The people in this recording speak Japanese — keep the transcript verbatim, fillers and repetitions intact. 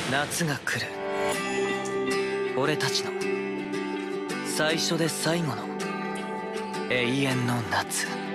夏が来る。俺たちの最初で最後の永遠の夏。